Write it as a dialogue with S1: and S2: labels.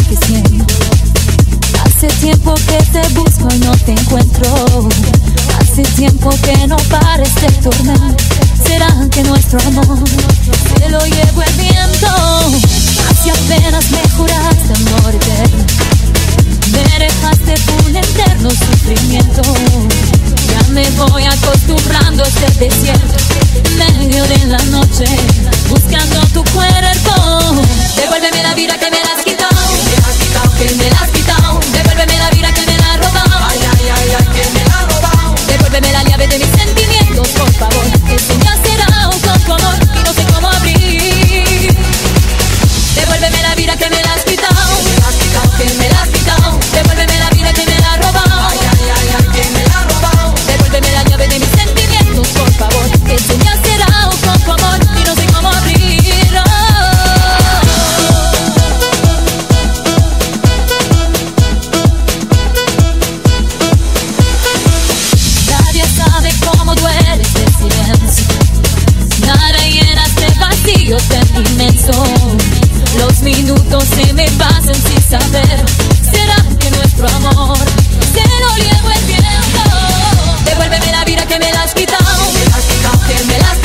S1: siento. Hace tiempo que te busco y no te encuentro. Hace tiempo que no pares de tornar. ¿Será que nuestro amor se lo llevó el viento? Hace apenas me juraste amor eterno. Me dejaste un eterno sufrimiento. Ya me voy acostumbrando a este desierto. En medio de la noche, buscando tu cuerpo. Devuélveme la vida que me la has quitado. Que me la has quitado. Devuélveme la vida que me la has robado. Ay, ay, ay, ay, que me la has robado. Devuélveme la llave de mis sentimientos, por favor. Que se me ha cerrado con tu amor y no sé cómo abrir. Devuélveme la vida que me la has quitado. Que me la has quitado. Devuélveme la vida que me la has robado. Ay, ay, ay, ay, que me la has robado. Devuélveme la llave de mis sentimientos, por favor. Que se me ha cerrado con tu amor y no sé cómo abrir. Nadie sabe cómo duele este silencio. Nada llena este vacío tan inmenso. Los minutos se me pasan sin saber. ¿Será que nuestro amor se lo llevó el viento? Devuélveme la vida que me la has quitado. Que me la has